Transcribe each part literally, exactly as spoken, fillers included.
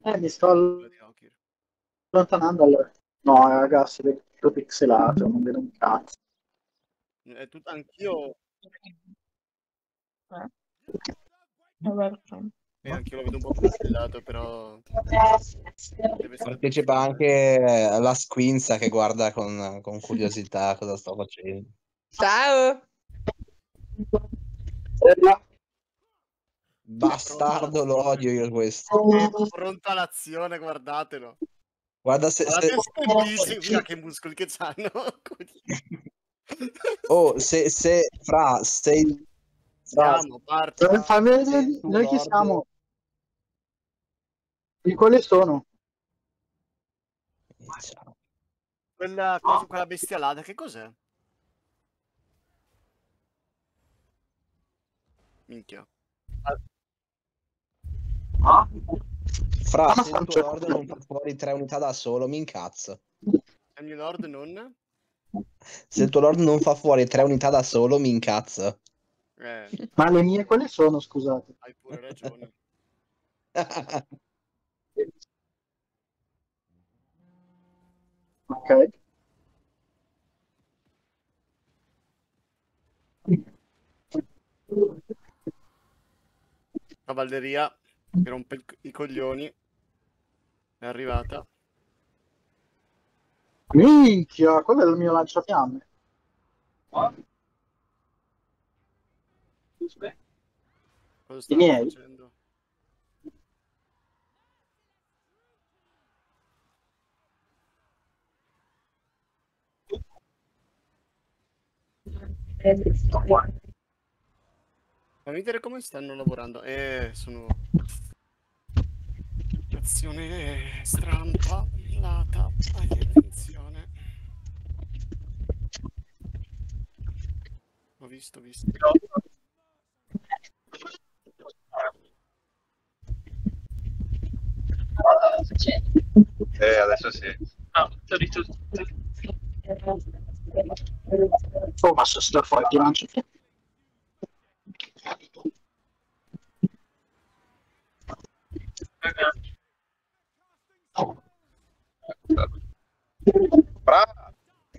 Eh, mi sto Quella di Aokir. allontanando allora. No, ragazzi, è tutto pixelato, non vedo un cazzo. È tutto anch'io. Eh, vabbè, fine. E anch'io lo vedo un po' pixelato, però deve essere Partecipa anche la Squinza che guarda con, con curiosità cosa sto facendo. Ciao! Bastardo, lo odio io questo. È pronta l'azione, guardatelo. Guarda se... se... Guardate ste bici, mica che muscoli che c'hanno. Oh, se, se fra sei... Fra, Siamo, parte. Dove fa vedere se tu, noi chi Lord, siamo? Di quali sono? Ciao. Quella cosa, quella bestialata, che cos'è? Minchia. Fra, Ah, ma se sta il un tuo certo Lord punto. non fa fuori tre unità da solo, mi incazzo. Il mio lord non? Se il tuo Lord non fa fuori tre unità da solo, mi incazzo. Eh, Ma le mie quali sono, scusate? hai pure ragione. Ok. Cavalleria che rompe il- i coglioni. È arrivata. Minchia, quello è il mio lanciafiamme. Cosa I stanno miei? facendo? Fammi vedere come stanno lavorando. Eh, sono... Azione strampa. La tappa di attenzione. Ho visto, ho visto. Eh, adesso sì. Ah, sorry, tu. Oh, ma se sta fuori di lanciafiamme. Brava!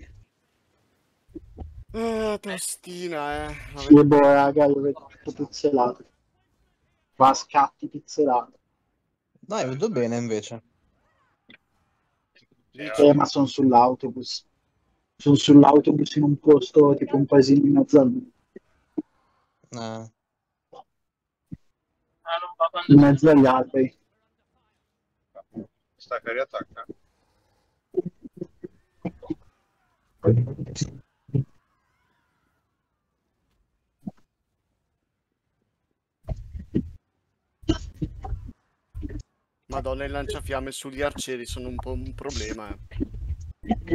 Ah, tostina, eh. Sì, boh, raga, io vedo tutto pixelato. Va a scatti pixelato. No, è venuto bene invece. Dici? Eh, ma sono sull'autobus. Sono sull'autobus in un posto tipo un paesino in mezzo al... Eh. Ah, non va quando in mezzo agli alberi. Sta che riattacca. Madonna, i lanciafiamme sugli arcieri sono un po' un problema, eh.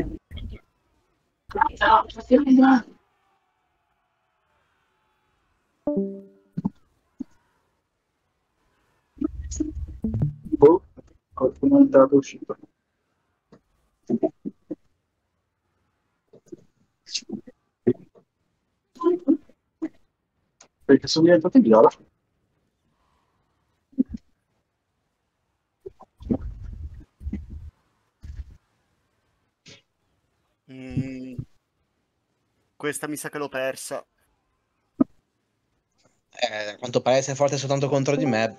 Boh, qualcuno è entrato e uscito. Perché sono diventato viola. Mm. Questa mi sa che l'ho persa. Eh, a quanto pare sei forte soltanto contro di me.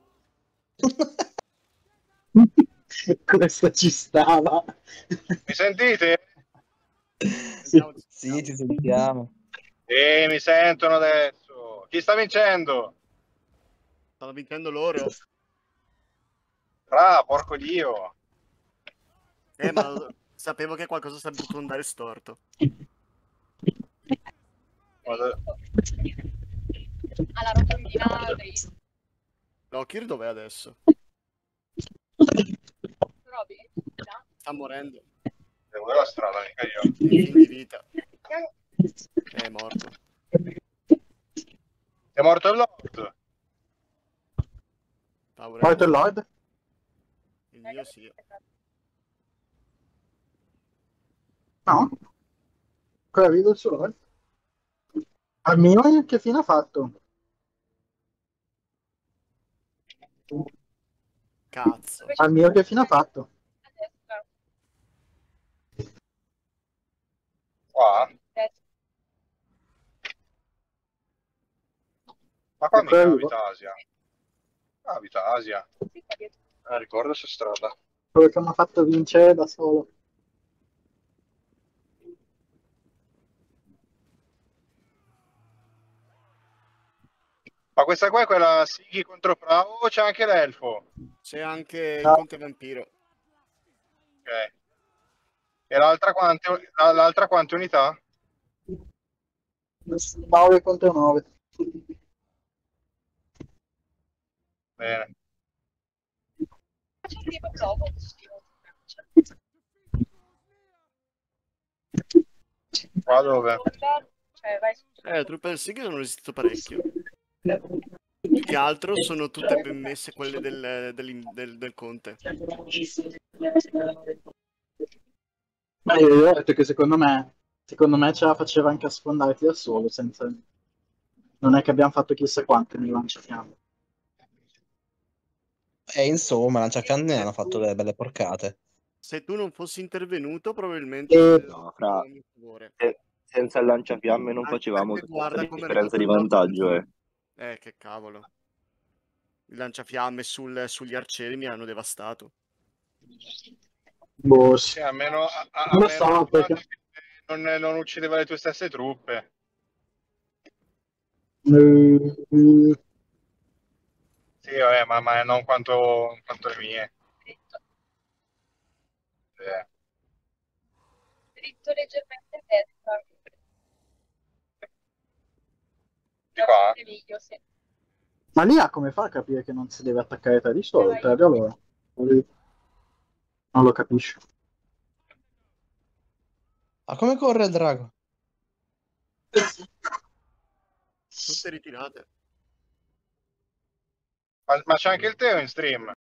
Questa ci stava. Mi sentite? Sentiamo, ci Sì, sentiamo. ci sentiamo. Sì, mi sentono adesso. Chi sta vincendo? Stanno vincendo loro. Brava, porco Dio. Eh, ma lo- sapevo che qualcosa sarebbe potuto andare storto. Guarda- alla rotondina dei Lokir dov'è adesso? Roby? Da? Sta morendo. Devo la strada, mica io. In fin di vita. È morto. È morto il Lord. Paura. Morto il Lord? Il mio sì. No. Ancora vivo il suo Lord? Al mio che fine ha fatto? Cazzo. Al mio che fine ha fatto? A destra. Qua? Destra. Ma qua Ecco, mica arrivo. abita Asia. Ah, abita Asia. Sì, qua dietro. Eh, ricordo su strada. Quello che mi ha fatto vincere da solo. Ma questa qua è quella Sighi contro Pravo o c'è anche l'elfo? C'è anche il No. Conte Vampiro. Ok. E l'altra quante, la- l'altra quante unità? nove contro nove. Bene. Faccio un tipo provo. Qua dove? Cioè, vai su. Eh, le truppe del Sig hanno resistito parecchio. Più che altro sono tutte ben messe quelle del, del, del, del Conte. Ma io ho detto che secondo me, secondo me ce la faceva anche a sfondarti da solo, senza... Non è che abbiamo fatto chissà quante nel lanciafiamme. E insomma, lanciafiamme ne hanno fatto delle belle porcate. Se tu non fossi intervenuto, probabilmente... E- No, fra, a mio favore. se- senza il lanciafiamme non Anche facevamo perché tutta guarda come differenza di ritorno- vantaggio, eh. Eh, che cavolo. Il lanciafiamme sul- sugli arcieri mi hanno devastato. Boh, Sì, a meno, a, a- a Non lo meno so, perché- che non, non uccideva le tue stesse truppe. eh, Sì, vabbè, ma, ma non quanto, quanto le mie. Dritto. Eh. Dritto leggermente a destra. Di qua? Meglio, sì. Ma lì ha come fa a capire che non si deve attaccare tra di solo? Per allora. Non lo capisco. Ma come corre il drago? Tutte ritirate. Ma, ma c'è anche il Teo in stream.